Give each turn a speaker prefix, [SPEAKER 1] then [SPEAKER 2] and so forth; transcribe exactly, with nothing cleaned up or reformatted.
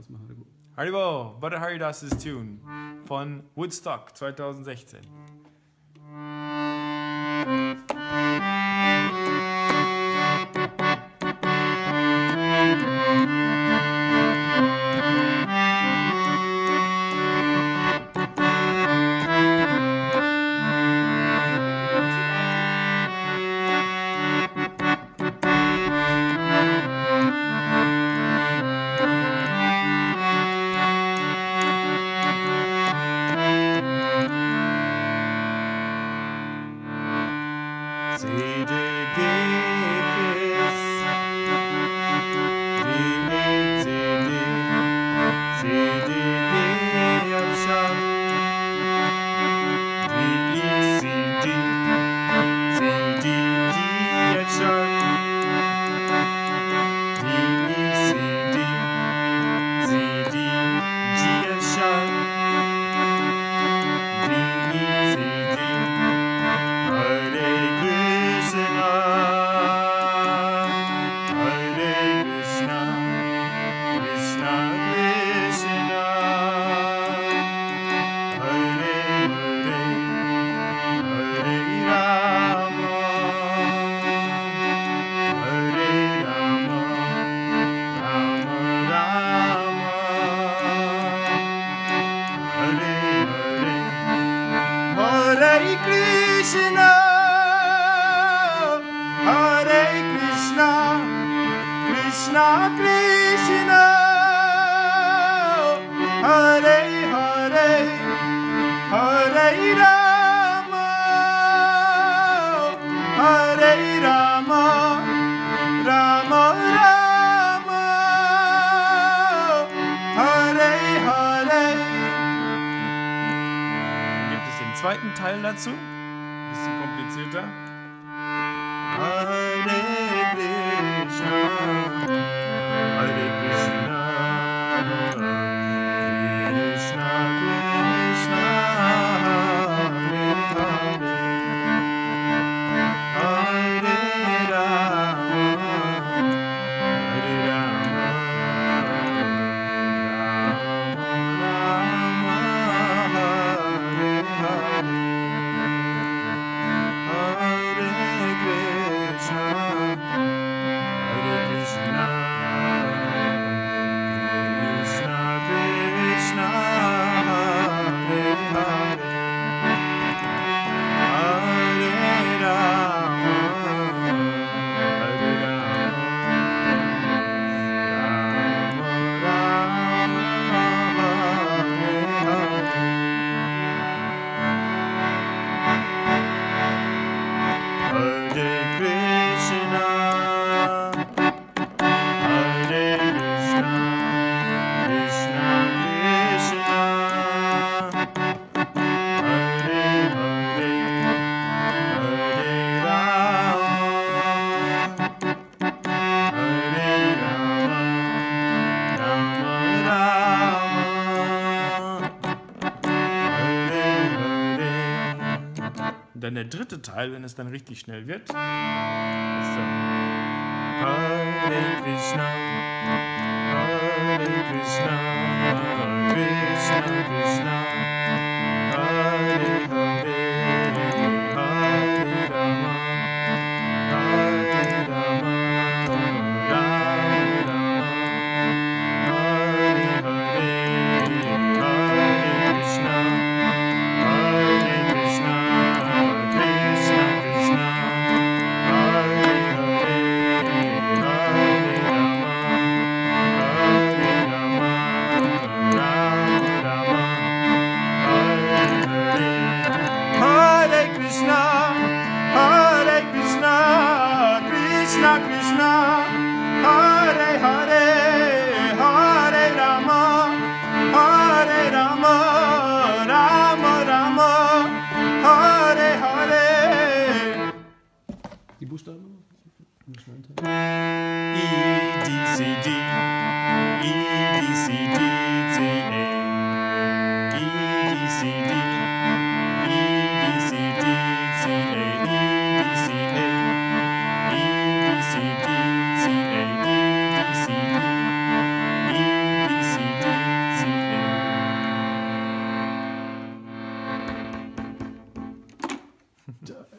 [SPEAKER 1] Spaß machen. Haribo.
[SPEAKER 2] Haribo, Butter Haridas' Tune von Woodstock zwanzig sechzehn. Zweiten Teil dazu, bisschen komplizierter.
[SPEAKER 3] Hare Krishna, Hare Krishna, Krishna Krishna, Hare Hare, Hare Rama, Hare Rama, Rama Rama, Hare Hare.
[SPEAKER 2] Dann der dritte Teil, wenn es dann richtig schnell wird, ist dann
[SPEAKER 3] Hare Krishna, Hare Krishna, Krishna Krishna, Hare Hare, Hare Rama, Hare Rama, Rama Rama, Hare Hare, Hare Krishna, Hare Krishna. Krishna, Hare Hare, Hare Rama, Hare Rama, Rama Rama, Hare Hare.
[SPEAKER 1] Die Buchstaben?
[SPEAKER 3] E, D, C, D, E, D, C, D, C, A, E, D, C, D, E, D, C, D, C, A, E, D, C, A. C, D, C, A, E, D, C, D, E, D, C, D,
[SPEAKER 2] Ciao.